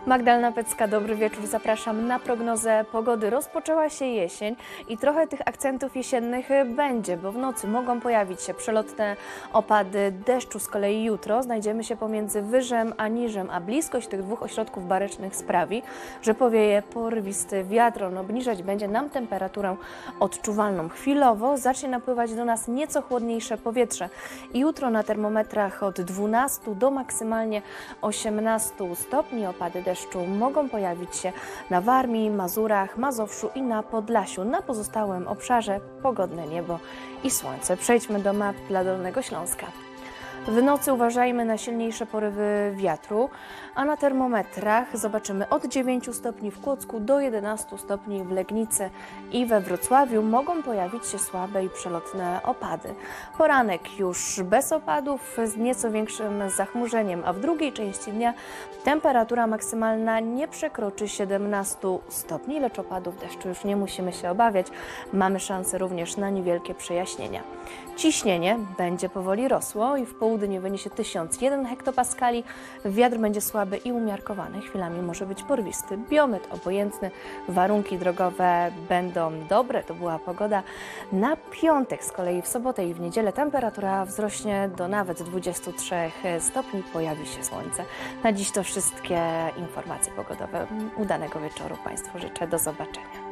Magdalena Pecka, dobry wieczór. Zapraszam na prognozę pogody. Rozpoczęła się jesień i trochę tych akcentów jesiennych będzie, bo w nocy mogą pojawić się przelotne opady deszczu. Z kolei jutro znajdziemy się pomiędzy Wyżem a Niżem, a bliskość tych dwóch ośrodków barycznych sprawi, że powieje porywisty wiatr. On obniżać będzie nam temperaturę odczuwalną. Chwilowo zacznie napływać do nas nieco chłodniejsze powietrze i jutro na termometrach od 12 do maksymalnie 18 stopni. Opady deszczu mogą pojawić się na Warmii, Mazurach, Mazowszu i na Podlasiu. Na pozostałym obszarze pogodne niebo i słońce. Przejdźmy do map dla Dolnego Śląska. W nocy uważajmy na silniejsze porywy wiatru, a na termometrach zobaczymy od 9 stopni w Kłodzku do 11 stopni w Legnicy i we Wrocławiu mogą pojawić się słabe i przelotne opady. Poranek już bez opadów, z nieco większym zachmurzeniem, a w drugiej części dnia temperatura maksymalna nie przekroczy 17 stopni, lecz opadów deszczu już nie musimy się obawiać. Mamy szansę również na niewielkie przejaśnienia. Ciśnienie będzie powoli rosło i w południe wyniesie 1001 hektopaskali. Wiatr będzie słaby i umiarkowany, chwilami może być porwisty. Biometr obojętny, warunki drogowe będą dobre. To była pogoda na piątek. Z kolei w sobotę i w niedzielę temperatura wzrośnie do nawet 23 stopni. Pojawi się słońce. Na dziś to wszystkie informacje pogodowe. Udanego wieczoru Państwu życzę. Do zobaczenia.